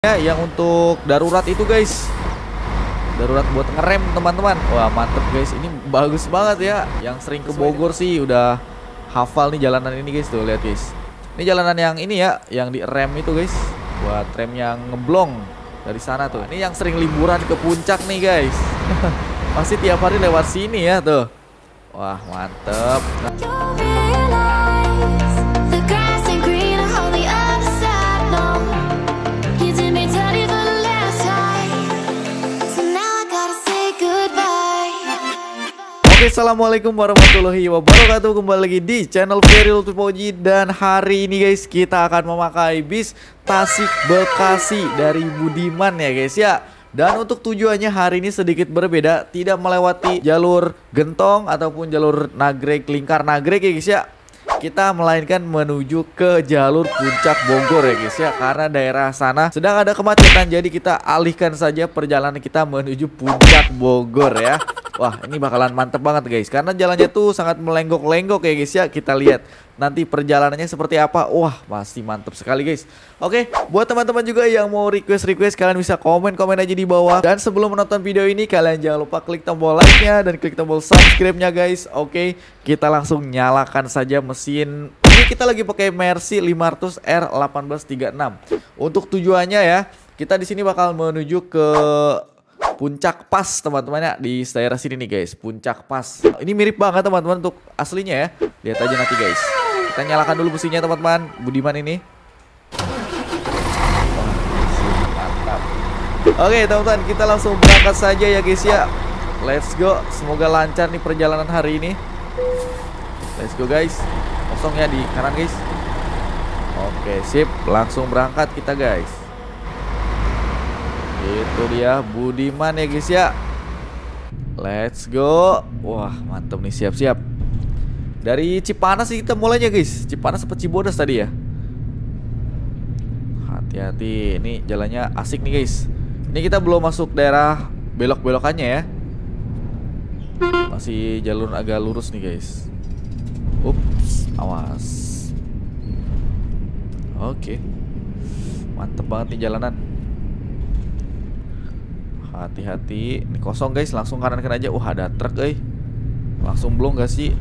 Ya, yang untuk darurat itu guys, darurat buat ngerem teman-teman. Wah mantep guys, ini bagus banget ya. Yang sering ke Bogor sih udah hafal nih jalanan ini guys. Tuh lihat guys, ini jalanan yang ini ya, yang di rem itu guys, buat rem yang ngeblong dari sana tuh. Ini yang sering liburan ke puncak nih guys. Pasti tiap hari lewat sini ya tuh. Wah mantep. Oke, assalamualaikum warahmatullahi wabarakatuh. Kembali lagi di channel Feril Tupoji. Dan hari ini guys, kita akan memakai bis Tasik Bekasi dari Budiman ya guys ya. Dan untuk tujuannya hari ini sedikit berbeda, tidak melewati jalur Gentong ataupun jalur Nagrek, Lingkar Nagrek ya guys ya. Kita melainkan menuju ke jalur Puncak Bogor ya guys ya. Karena daerah sana sedang ada kemacetan, jadi kita alihkan saja perjalanan kita menuju Puncak Bogor ya. Wah ini bakalan mantep banget guys, karena jalannya tuh sangat melenggok-lenggok ya guys ya. Kita lihat nanti perjalanannya seperti apa. Wah pasti mantep sekali guys. Oke, buat teman-teman juga yang mau request kalian bisa komen aja di bawah. Dan sebelum menonton video ini, kalian jangan lupa klik tombol like-nya dan klik tombol subscribe-nya guys. Oke, kita langsung nyalakan saja mesin. Ini kita lagi pakai Mercy 500 R1836. Untuk tujuannya ya, kita di sini bakal menuju ke Puncak Pas teman-teman ya, di daerah sini nih guys, Puncak Pas. Ini mirip banget teman-teman untuk aslinya ya. Lihat aja nanti guys. Kita nyalakan dulu mesinnya teman-teman, Budiman ini. Mantap. Oke teman-teman, kita langsung berangkat saja ya guys ya. Let's go. Semoga lancar nih perjalanan hari ini. Let's go guys. Kosong ya di kanan guys. Oke sip, langsung berangkat kita guys. Itu dia Budiman ya guys ya. Let's go. Wah mantap nih, siap-siap. Dari Cipanas sih kita mulainya guys. Cipanas seperti Cibodas tadi ya. Hati-hati, ini jalannya asik nih guys. Ini kita belum masuk daerah belok-belokannya ya. Masih jalur agak lurus nih guys. Ups, awas. Oke. Mantep banget nih jalanan. Hati-hati, ini kosong guys, langsung kanan aja. Wah ada truk langsung blong gak sih?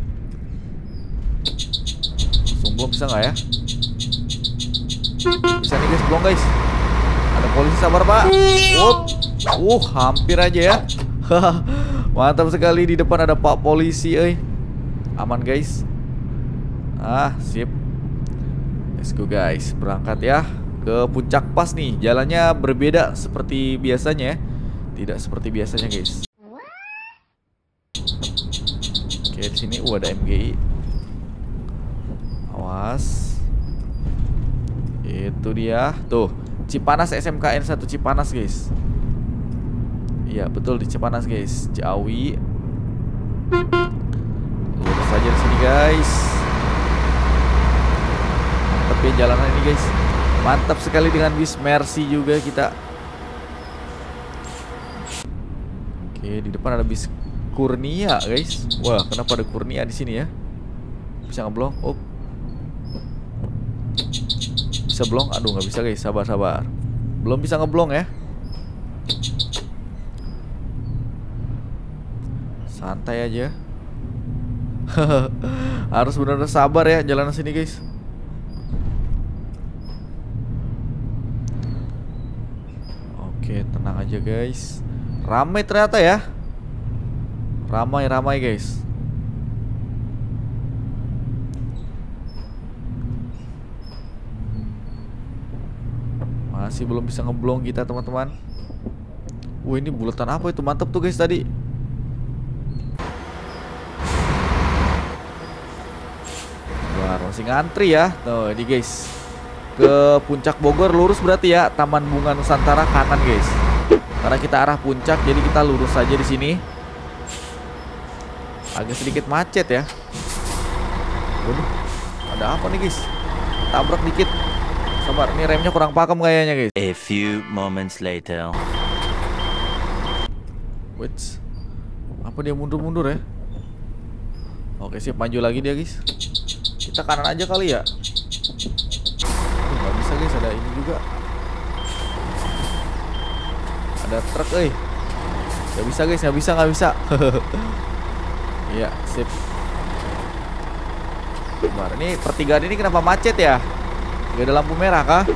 Langsung blong bisa gak ya? Bisa nih guys, blong guys. Ada polisi, sabar pak. Hampir aja ya. Mantap sekali, di depan ada pak polisi aman guys. Sip. Let's go guys, berangkat ya ke Puncak Pas nih. Jalannya berbeda seperti biasanya ya. Tidak seperti biasanya guys. Oke, di sini ada MGI. Awas. Itu dia. Tuh, Cipanas SMKN 1 Cipanas guys. Iya, betul di Cipanas guys. Ciawi. Lurus saja di sini guys. Mantap ya jalanan ini guys. Mantap sekali dengan bis Mercy juga kita. Oke, di depan ada bis Kurnia guys. Wah, kenapa ada Kurnia di sini ya? Bisa ngeblong? Bisa blong? Aduh, nggak bisa guys. Sabar. Belum bisa ngeblong ya. Santai aja. Harus benar-benar sabar ya jalanan sini guys. Oke, tenang aja guys. Ramai ternyata ya. Ramai guys. Masih belum bisa ngeblong kita teman-teman. Wah ini bulatan apa itu, mantep tuh guys tadi. Wah masih ngantri ya. Tuh ini guys, ke Puncak Bogor lurus berarti ya. Taman Bunga Nusantara kanan guys. Karena kita arah puncak, jadi kita lurus saja di sini. Agak sedikit macet ya. Waduh, ada apa nih guys? Tabrak dikit. Sabar, ini remnya kurang pakem kayaknya guys. A few moments later. Wait, apa dia mundur ya? Oke siap, maju lagi dia guys. Kita kanan aja kali ya. Nggak bisa guys, ada ini juga. ada truk, Gak bisa guys, gak bisa. Iya, sip. Bentar, ini pertigaan ini kenapa macet ya? Gak ada lampu merah kah?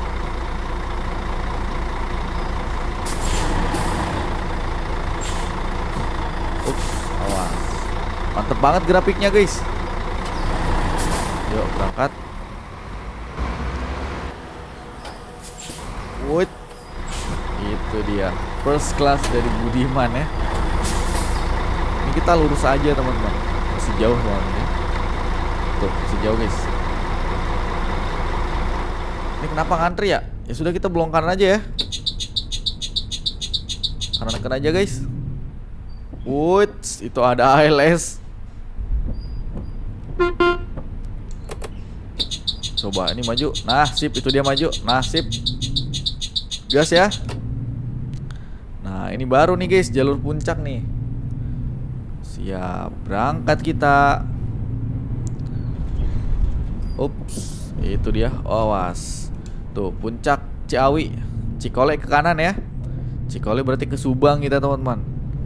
Ups, awas. Mantep banget grafiknya guys. Yuk berangkat. Wait. Itu dia, first class dari Budiman ya. Ini kita lurus aja teman-teman. Masih jauh soalnya. Tuh, masih jauh guys. Ini kenapa ngantri ya? Ya sudah, kita belok kanan aja ya. Kanan aja guys. Wait, itu ada ALS. Coba ini maju. Nah, sip, itu dia maju. Nah, sip. Gas ya. Nah, ini baru nih guys, jalur puncak nih. Siap, berangkat kita. Ups, itu dia. Awas. Tuh, puncak Ciawi. Cikole ke kanan ya. Cikole berarti ke Subang kita teman-teman.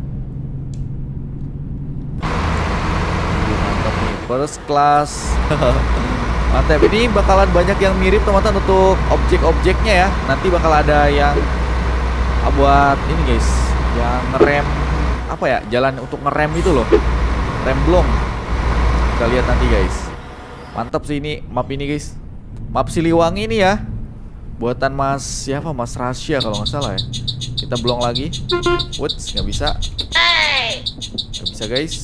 Mantap nih, first class. Mantap, ini bakalan banyak yang mirip teman-teman untuk objek-objeknya ya. Nanti bakal ada yang buat ini guys, yang ngerem apa ya, jalan untuk ngerem itu loh, rem blong. Kita lihat nanti guys. Mantap sih ini map ini guys, map Siliwangi ini ya, buatan Mas siapa, Mas Rasya kalau nggak salah ya. Kita blong lagi. Woods, nggak bisa, nggak bisa guys.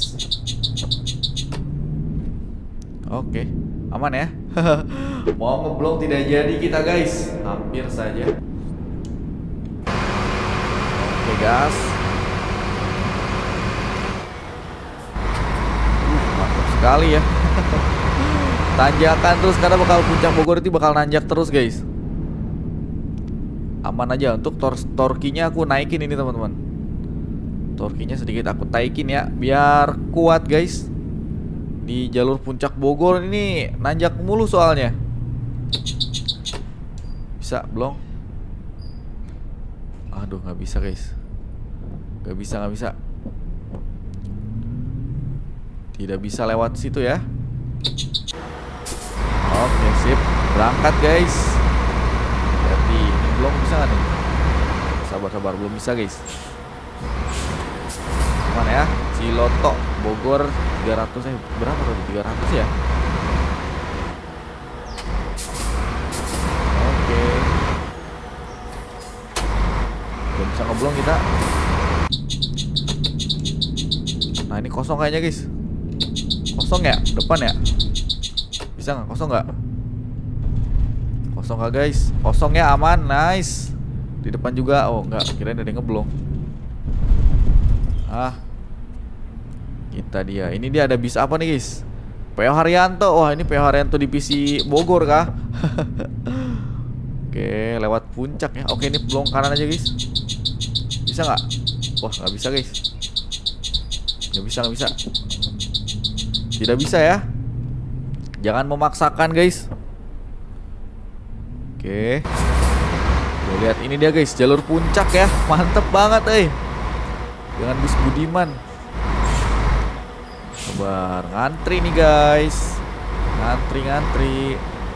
Oke, aman ya. Mau ngeblong tidak jadi kita guys, hampir saja. Oke gas. Mantap sekali ya. Tanjakan terus karena bakal puncak Bogor itu bakal nanjak terus guys. Aman aja. Untuk torkinya aku naikin ini teman-teman. Torkinya sedikit aku naikin ya, biar kuat guys. Di jalur puncak Bogor ini nanjak mulu soalnya. Bisa blong. Aduh, nggak bisa guys. Nggak bisa. Tidak bisa lewat situ ya. Oke, sip. Berangkat guys. Jadi ini blong bisa nggak nih? Sabar, belum bisa guys. Mana ya? Ciloto Bogor 300 berapa tadi? 300 ya. Oke. Belum bisa ngeblong kita. Nah, ini kosong kayaknya guys. Kosong ya? Depan ya? Bisa nggak? Kosong nggak? Kosong nggak guys? Kosong ya, aman, nice. Di depan juga. Oh nggak, kirain ada yang ngeblong. Kita dia. Ini dia ada bis apa nih guys? PO Haryanto. Wah, ini PO Haryanto di PC Bogor kah? Oke, lewat puncak ya. Oke, ini blong kanan aja guys. Bisa nggak? Wah, nggak bisa guys. Nggak bisa. Tidak bisa ya. Jangan memaksakan guys. Oke. Tuh, lihat ini dia guys, jalur puncak ya. Mantep banget dengan bis Budiman. Sabar, ngantri nih guys. Ngantri.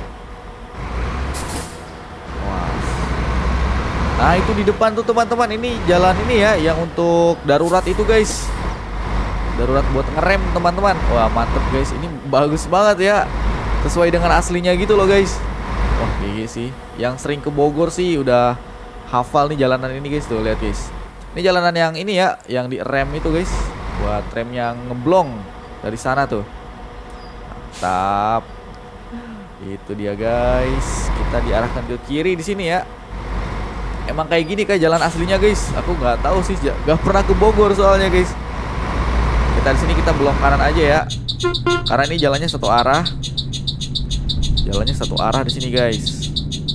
Wah. Nah, itu di depan tuh teman-teman. Ini jalan ini ya, yang untuk darurat itu guys. Darurat buat ngerem teman-teman. Wah, mantep guys. Ini bagus banget ya. Sesuai dengan aslinya gitu loh guys. Wah, gini sih. Yang sering ke Bogor sih udah hafal nih jalanan ini guys. Tuh, lihat guys. Ini jalanan yang ini ya, yang di rem itu guys. Buat rem yang ngeblong dari sana tuh. Mantap. Itu dia guys. Kita diarahkan ke kiri di sini ya. Emang kayak gini kayak jalan aslinya guys. Aku nggak tahu sih, nggak pernah ke Bogor soalnya guys. Kita di sini kita belok kanan aja ya. Karena ini jalannya satu arah. Jalannya satu arah di sini guys.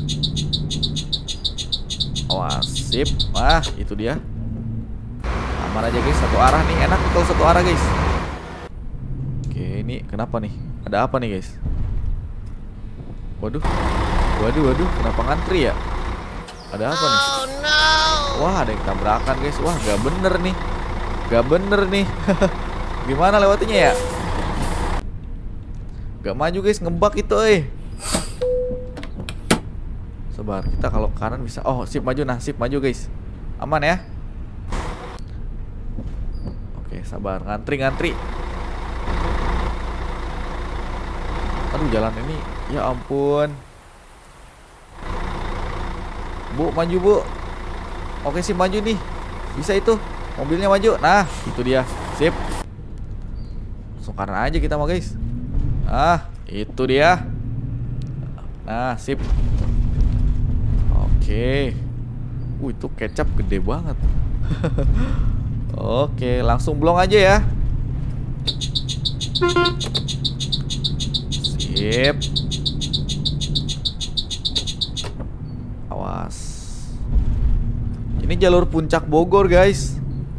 Awas, sip. Wah, itu dia. Aman aja guys, satu arah nih. Enak kalau satu arah guys. Oke, ini kenapa nih? Ada apa nih guys? Waduh, kenapa ngantri ya? Ada apa nih? Wah, ada yang tabrakan guys. Wah, gak bener nih. Gak bener nih. Gimana lewatinya ya? Gak maju guys, ngebak itu Sabar, kita kalau ke kanan bisa. Oh, sip maju. Nah, sip maju guys. Aman ya. Oke, sabar. Ngantri. Aduh, jalan ini. Ya ampun. Bu, maju bu. Oke sih, maju nih. Bisa itu. Mobilnya maju. Nah, itu dia. Sip. Langsung kanan aja kita mah guys. Ah, itu dia. Nah, sip. Oke. Itu kecap gede banget. Oke, langsung blong aja ya. Sip. Awas. Ini jalur puncak Bogor guys.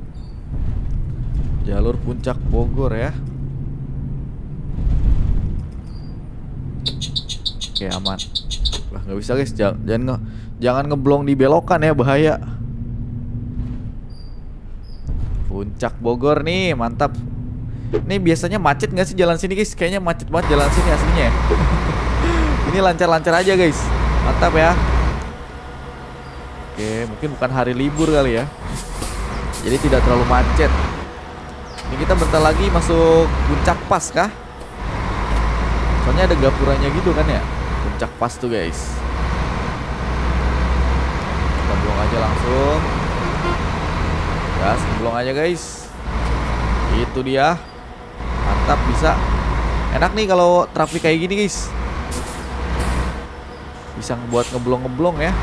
Jalur puncak Bogor ya. Oke, aman. Lah, nggak bisa guys. Jangan ngeblong di belokan ya, bahaya. Puncak Bogor nih, mantap. Ini biasanya macet nggak sih jalan sini guys? Kayaknya macet banget jalan sini aslinya ya. Ini lancar-lancar aja guys. Mantap ya. Oke, mungkin bukan hari libur kali ya. Jadi tidak terlalu macet. Ini kita bentar lagi masuk puncak pas kah? Soalnya ada gapuranya gitu kan ya. Puncak pas tuh guys. Kita blong aja langsung. Ya, blong aja guys. Itu dia. Mantap, bisa. Enak nih kalau traffic kayak gini guys. Bisa buat ngeblong-ngeblong ya.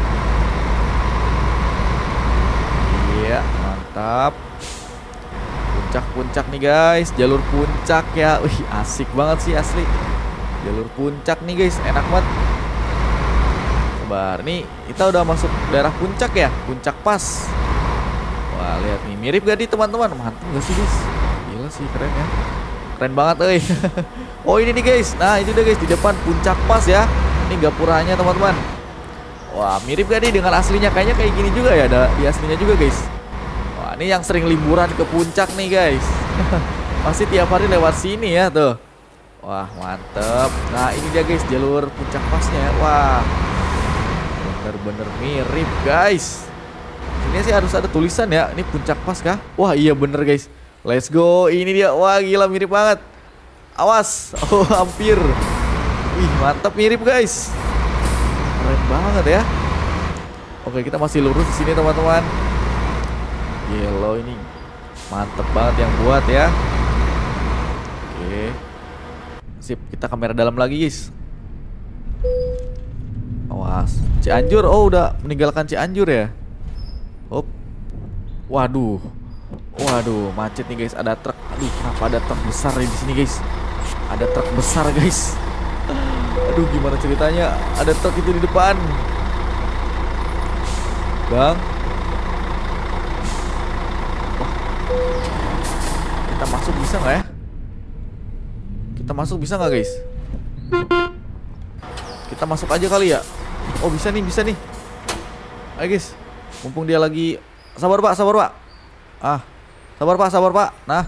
Iya, mantap. Puncak-puncak nih guys. Jalur puncak ya. Wih, asik banget sih asli. Jalur puncak nih guys, enak banget. Sabar, nih kita udah masuk daerah puncak ya. Puncak pas. Wah, lihat nih, mirip gak nih teman-teman? Mantap gak sih guys? Gila sih, keren ya. Keren banget Oh, ini nih guys. Nah, itu dia guys, di depan puncak pas ya. Ini gapuranya teman-teman. Wah, mirip gak nih dengan aslinya? Kayaknya kayak gini juga ya, ada di aslinya juga guys. Wah, ini yang sering liburan ke puncak nih guys. Pasti tiap hari lewat sini ya tuh. Wah, mantep. Nah, ini dia guys, jalur puncak pasnya ya. Wah, bener-bener mirip guys. Ini sih harus ada tulisan ya. Ini puncak pas kah? Wah, iya bener guys. Let's go. Ini dia. Wah, gila mirip banget. Awas. Oh, hampir. Wih, mantap, mirip guys. Keren banget ya. Oke, kita masih lurus di sini teman-teman. Yellow ini mantep banget yang buat ya. Oke. Sip, kita kamera dalam lagi guys. Awas. Cianjur. Oh, udah meninggalkan Cianjur ya. Hop. Waduh. Waduh, macet nih guys. Ada truk. Aduh, kenapa ada truk besar di sini guys? Ada truk besar guys. Aduh, gimana ceritanya? Ada truk itu di depan. Bang. Wah. Kita masuk bisa nggak ya? Kita masuk bisa nggak guys? Kita masuk aja kali ya. Oh, bisa nih, bisa nih. Ayo guys, mumpung dia lagi. Sabar pak, sabar pak. Ah, sabar pak, sabar pak. Nah,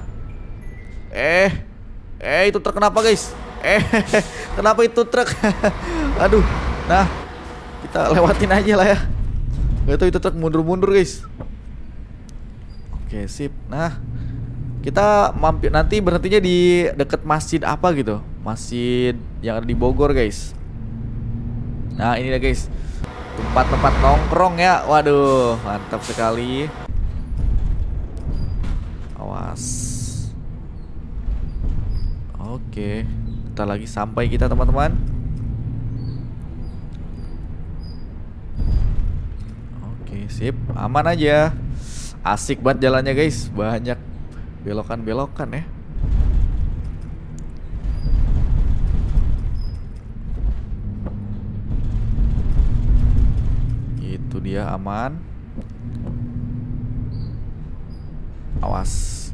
itu truk kenapa guys? Kenapa itu truk? Aduh, nah kita lewatin aja lah ya. Gak tau itu truk mundur-mundur guys. Oke, sip. Nah, kita mampir nanti berhentinya di deket masjid apa gitu. Masjid yang ada di Bogor guys. Nah, ini dia guys, tempat-tempat nongkrong ya. Waduh, mantap sekali. Awas. Oke, kita lagi sampai kita teman-teman. Oke, sip, aman aja. Asik banget jalannya guys. Banyak belokan-belokan ya. Itu dia, aman. Awas.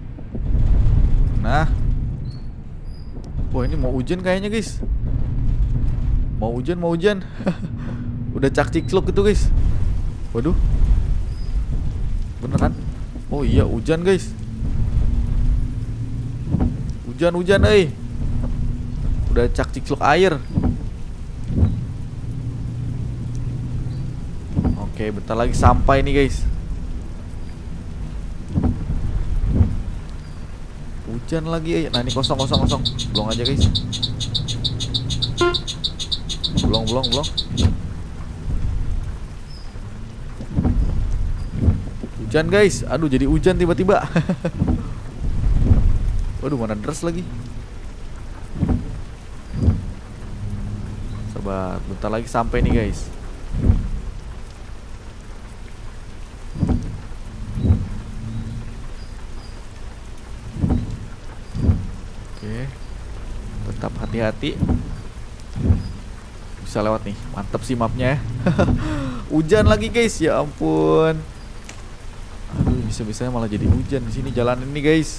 Nah. Wah, ini mau hujan kayaknya guys. Mau hujan, mau hujan. Udah cak cikluk itu guys. Waduh. Bener kan? Oh iya, hujan guys. Hujan, udah cak-cicluk air. Oke, bentar lagi sampai nih guys. Hujan lagi. Nah ini kosong. Belum aja guys. Belum. Hujan guys. Aduh, jadi hujan tiba-tiba. Waduh, mana deras lagi. Sabar, bentar lagi sampai nih guys. Oke, tetap hati-hati. Bisa lewat nih, mantap sih mapnya ya. Hujan lagi guys, ya ampun. Aduh, bisa-bisanya malah jadi hujan di sini jalan ini guys.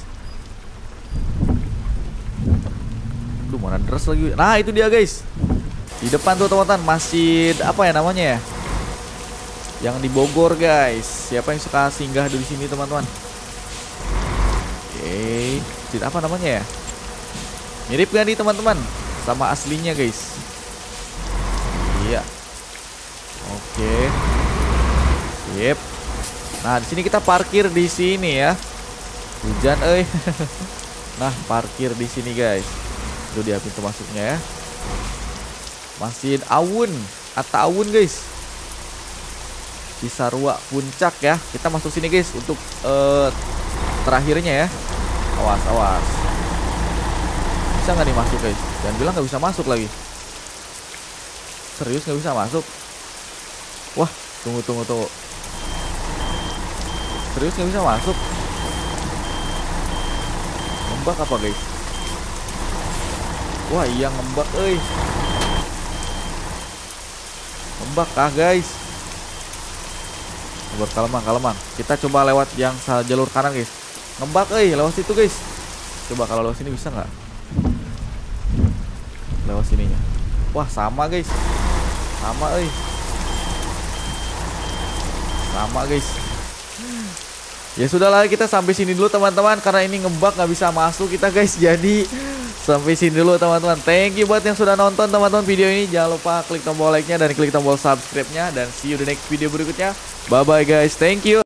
Aduh, mana deras lagi. Nah itu dia guys. Di depan tuh teman-teman, masjid apa ya namanya ya? Yang di Bogor guys. Siapa yang suka singgah di sini teman-teman? Oke, masjid apa namanya ya? Mirip gak nih teman-teman sama aslinya guys? Iya. Oke. Sip. Nah, di sini kita parkir di sini ya. Hujan, Nah, parkir di sini guys. Itu dia pintu masuknya ya. Masjid Awun, Atta-Awun guys. Cisarua Puncak ya. Kita masuk sini guys untuk terakhirnya ya. Awas. Bisa nggak nih masuk guys? Jangan bilang nggak bisa masuk lagi. Serius nggak bisa masuk? Wah, tunggu. Serius nggak bisa masuk? Ngembak apa guys? Wah iya ngembak ngembak kah guys? Sabar, kaleman. Kita coba lewat yang jalur kanan guys. Ngembak lewat situ guys. Coba kalau lewat sini bisa nggak? Lewat sininya. Wah sama guys. Sama guys. Ya sudahlah, kita sampai sini dulu teman-teman, karena ini ngebug nggak bisa masuk kita guys. Jadi sampai sini dulu teman-teman. Thank you buat yang sudah nonton teman-teman video ini. Jangan lupa klik tombol like-nya dan klik tombol subscribe-nya, dan see you di next video berikutnya. Bye bye guys. Thank you.